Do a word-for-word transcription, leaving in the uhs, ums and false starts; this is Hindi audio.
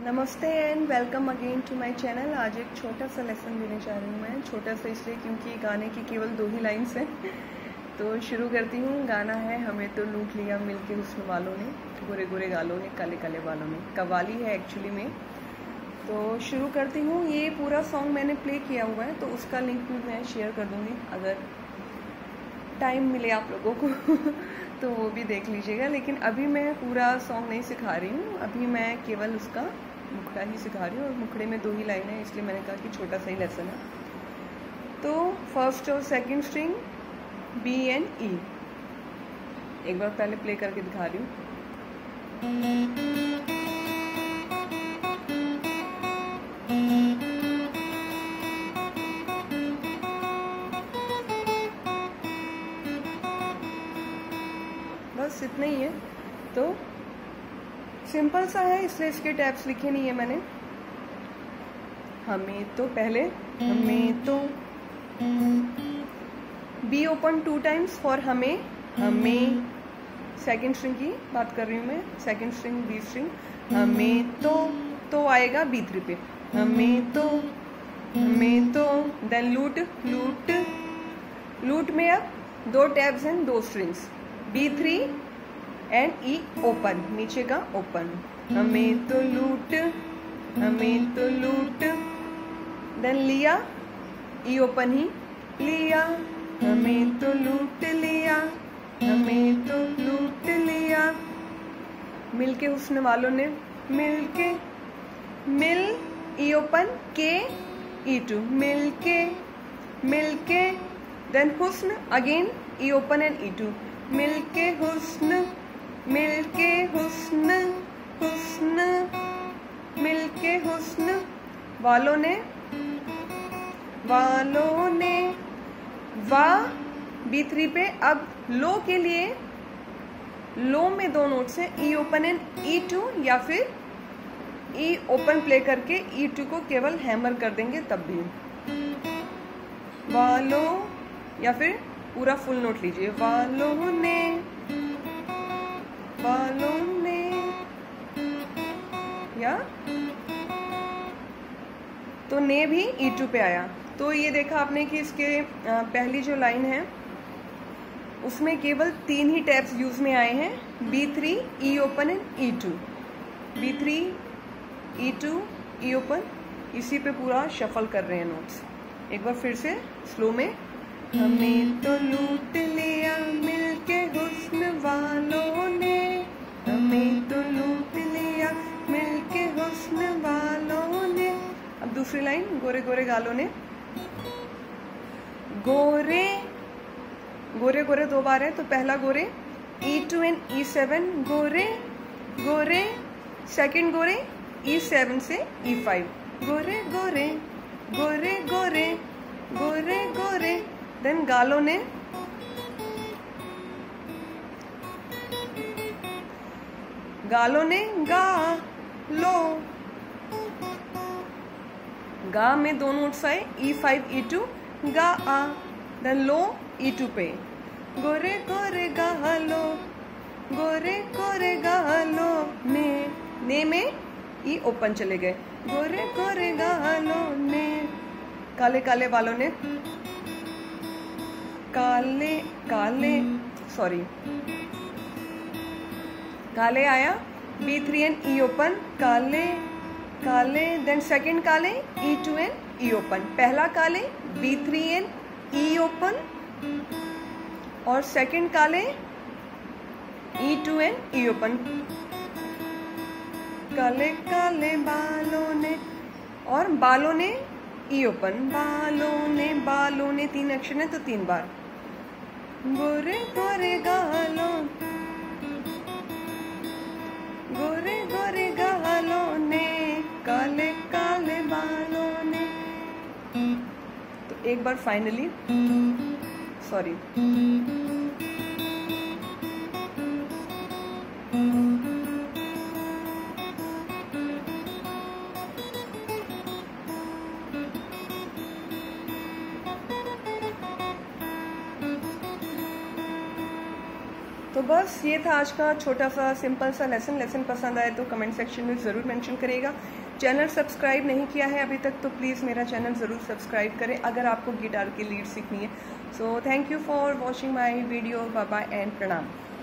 नमस्ते and welcome again to my channel. आज एक छोटा सा लेसन देने जा रही हूँ मैं। छोटा सा इसलिए क्योंकि गाने की केवल दो ही लाइन्स हैं। तो शुरू करती हूँ। गाना है हमें तो लूट लिया मिलके हुस्न वालों ने, गोरे गोरे गालों ने, काले काले बालों ने। कव्वाली है एक्चुअली में। तो शुरू करती हूँ। ये पूरा सॉन्ग मैंने प्ले किया हुआ है तो उसका लिंक भी मैं शेयर कर दूँगी अगर टाइम मिले आप लोगों को तो वो भी देख लीजिएगा। लेकिन अभी मैं पूरा सॉन्ग नहीं सिखा रही हूँ, अभी मैं केवल उसका मुखड़ा ही सिखा रही हूँ। और मुखड़े में दो ही लाइन है इसलिए मैंने कहा कि छोटा सा ही लेसन है। तो फर्स्ट और second string B and E, एक बार पहले प्ले करके दिखा रही हूँ। बस इतना ही है। तो सिंपल सा है इसलिए इसके टैप्स लिखे नहीं है मैंने। हमें तो पहले हमें तो B open two times for हमें हमें सेकंड स्ट्रिंग की बात कर रही हूँ मैं। सेकंड स्ट्रिंग बी स्ट्रिंग हमें तो तो आएगा बी थ्री पे। हमें तो हमें तो देन लूट लूट लूट में अब दो टैब्स हैं, दो strings B three and E open, नीचे का ओपन। हमें तो लूट हमें तो लूट देन लिया ई ओपन ही लिया। हमें तो लूट लिया हमें तो लूट लिया मिलके हुस्न वालों ने, मिलके मिल ई ओपन के ई टू मिलके मिलके देन हुस्न again E open and E two मिलके हुस्न मिलके हुस्न हुस्न मिलके हुस्न वालों ने वालों ने वा बी थ्री पे। अब लो के लिए लो में दो नोट्स हैं, E open and E two, या फिर ई ओपन प्ले करके ई टू को केवल हैमर कर देंगे तब भी। वालों या फिर पूरा फुल नोट लीजिए। वालों ने वालों ने या तो ने भी ई टू पे आया। तो ये देखा आपने कि इसके पहली जो लाइन है उसमें केवल तीन ही टैब्स यूज में आए हैं, B three E open and E two. B three E two E open, इसी पे पूरा शफल कर रहे हैं नोट्स। एक बार फिर से स्लो में। हमें तो लूट लिया मिलके हुस्न वालों ने, हमें तो लूट लिया मिलके हुस्न वालों ने। अब दूसरी लाइन गोरे गोरे गालों ने। गोरे गोरे गोरे दो बार है तो पहला गोरे E two and E seven गोरे गोरे, सेकंड गोरे ई सेवन से ई फाइव गोरे गोरे गोरे गोरे गोरे गोरे। देन गालों ने गालों ने गा लो, गा में दो नोट्स आए, ई फाइव ई टू गा आ, देन लो ई टू पे। गोरे गोरे गालो गोरे गोरे गालो ने ने में ई ओपन चले गए। गोरे गोरे गालो ने काले काले वालों ने, काले काले सॉरी काले आया B three and E open काले काले। देन सेकंड काले E two and E open. पहला काले B three and E open और सेकंड काले E two and E open. काले काले बालों ने और बालों ने ई ओपन। बालों ने बालों ने तीन अक्षर है तो तीन बार। गोरे गोरे गालों गोरे गोरे गालों ने, काले काले बालों ने। तो एक बार फाइनली सॉरी तो बस ये था आज का छोटा सा सिंपल सा लेसन। लेसन पसंद आए तो कमेंट सेक्शन में ज़रूर मेंशन करेगा। चैनल सब्सक्राइब नहीं किया है अभी तक तो प्लीज़ मेरा चैनल ज़रूर सब्सक्राइब करें अगर आपको गिटार की लीड सीखनी है। So thank you for watching my video. Bye bye and प्रणाम।